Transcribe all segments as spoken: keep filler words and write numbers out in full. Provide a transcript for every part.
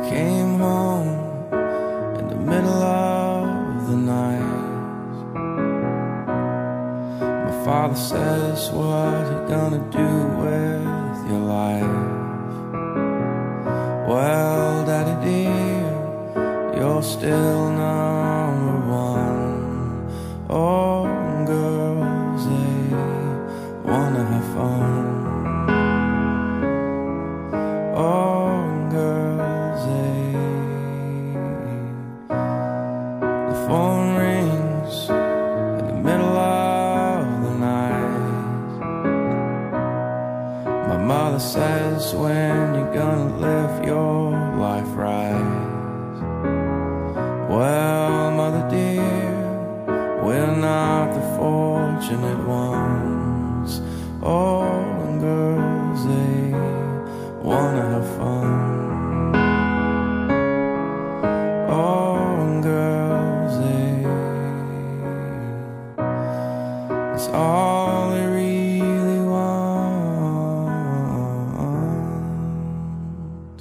came home in the middle of the night. My father says, what you gonna do with your life? Well, Daddy dear, you're still number one. Oh, girls, they wanna have fun. Oh, girls, they... The phone rings in the middle of the night. My mother says, when you gonna live your life right? Well, mother dear, we're not the fortunate ones. Oh, and girls, they wanna have fun. Oh, and girls, they... It's all they really want.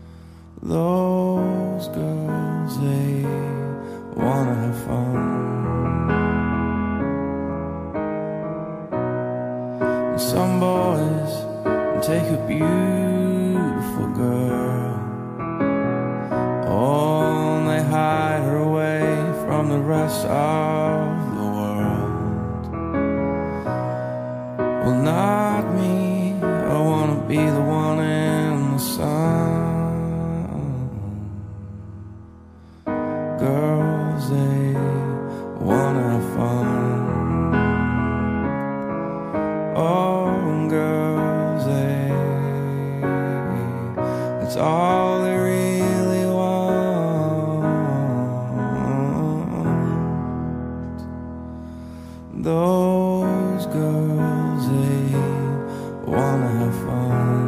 Those girls, they wanna have fun. And some boys take a beautiful girl, oh, and they hide her away from the rest of the world. Well, not me, I wanna be the one in the sun. Girls, they wanna have fun. Oh, girls, they... It's all they really want. Those girls, they wanna have fun.